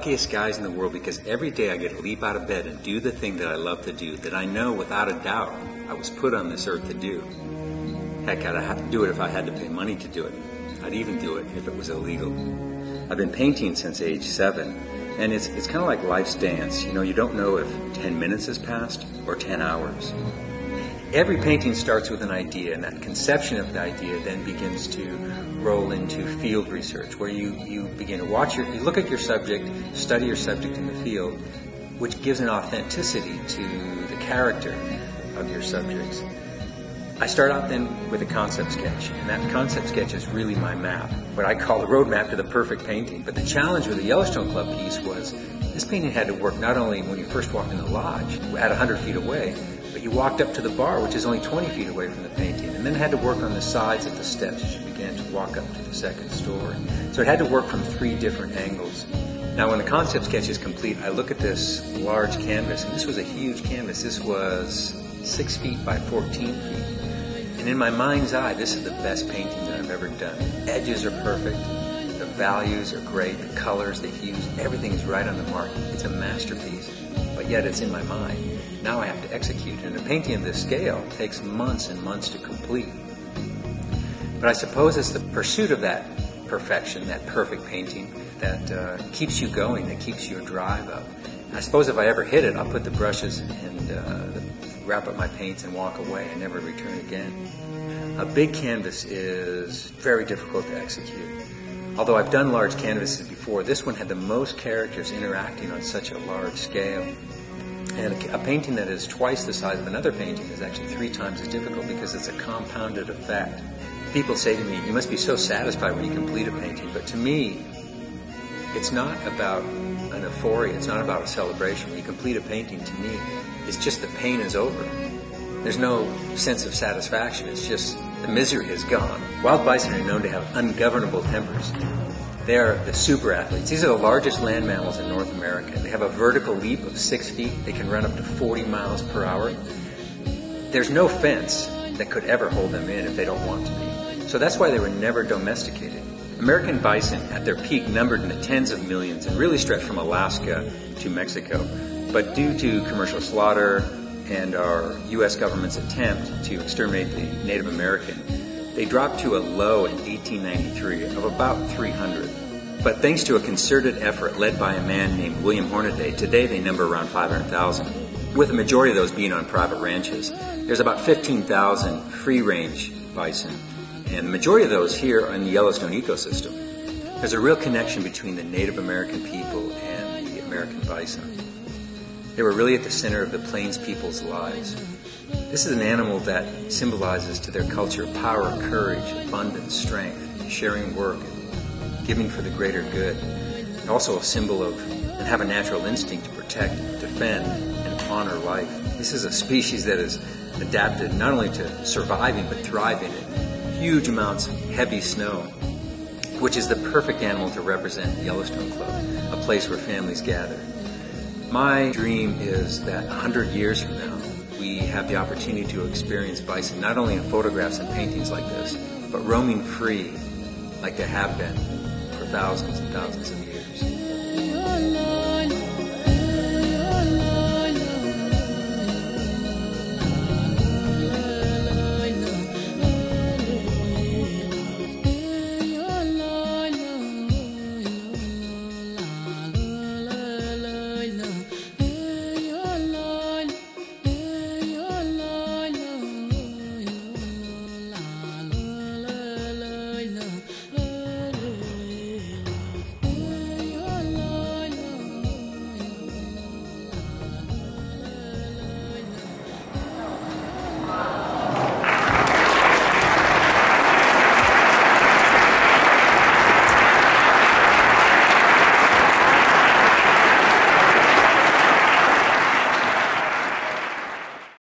luckiest guys in the world because every day I get to leap out of bed and do the thing that I love to do, that I know without a doubt I was put on this earth to do. Heck, I'd have to do it if I had to pay money to do it. I'd even do it if it was illegal. I've been painting since age 7, and it's kind of like life's dance. You know, you don't know if 10 minutes has passed or 10 hours. Every painting starts with an idea, and that conception of the idea then begins to roll into field research, where you begin to you look at your subject, study your subject in the field, which gives an authenticity to the character of your subjects. I start out then with a concept sketch, and that concept sketch is really my map, what I call the roadmap to the perfect painting. But the challenge with the Yellowstone Club piece was this painting had to work not only when you first walked in the lodge at 100 feet away, but you walked up to the bar, which is only 20 feet away from the painting, and then had to work on the sides of the steps as you began to walk up to the second story. So it had to work from 3 different angles. Now, when the concept sketch is complete, I look at this large canvas, and this was a huge canvas. This was 6 feet by 14 feet. And in my mind's eye, this is the best painting that I've ever done. The edges are perfect, the values are great, the colors, the hues, everything is right on the mark. It's a masterpiece, but yet it's in my mind. Now I have to execute, and a painting of this scale takes months and months to complete. But I suppose it's the pursuit of that perfection, that perfect painting, that keeps you going, that keeps your drive up. I suppose if I ever hit it, I'll put the brushes and wrap up my paints and walk away and never return again. A big canvas is very difficult to execute. Although I've done large canvases before, this one had the most characters interacting on such a large scale. And a painting that is twice the size of another painting is actually 3 times as difficult because it's a compounded effect. People say to me, you must be so satisfied when you complete a painting, but to me, it's not about an euphoria, it's not about a celebration. When you complete a painting, to me, it's just the pain is over. There's no sense of satisfaction, it's just the misery is gone. Wild bison are known to have ungovernable tempers. They are the super athletes. These are the largest land mammals in North America. They have a vertical leap of 6 feet. They can run up to 40 miles per hour. There's no fence that could ever hold them in if they don't want to be. So that's why they were never domesticated. American bison at their peak numbered in the tens of millions and really stretched from Alaska to Mexico. But due to commercial slaughter and our U.S. government's attempt to exterminate the Native American, they dropped to a low in 1893 of about 300. But thanks to a concerted effort led by a man named William Hornaday, today they number around 500,000, with the majority of those being on private ranches. There's about 15,000 free-range bison, and the majority of those here are in the Yellowstone ecosystem. There's a real connection between the Native American people and the American bison. They were really at the center of the Plains people's lives. This is an animal that symbolizes to their culture power, courage, abundance, strength, sharing work, giving for the greater good, and also a symbol of, and have a natural instinct to protect, defend, and honor life. This is a species that is adapted not only to surviving but thriving in huge amounts of heavy snow, which is the perfect animal to represent the Yellowstone Club, a place where families gather. My dream is that 100 years from now, we have the opportunity to experience bison not only in photographs and paintings like this, but roaming free like they have been for thousands and thousands of years.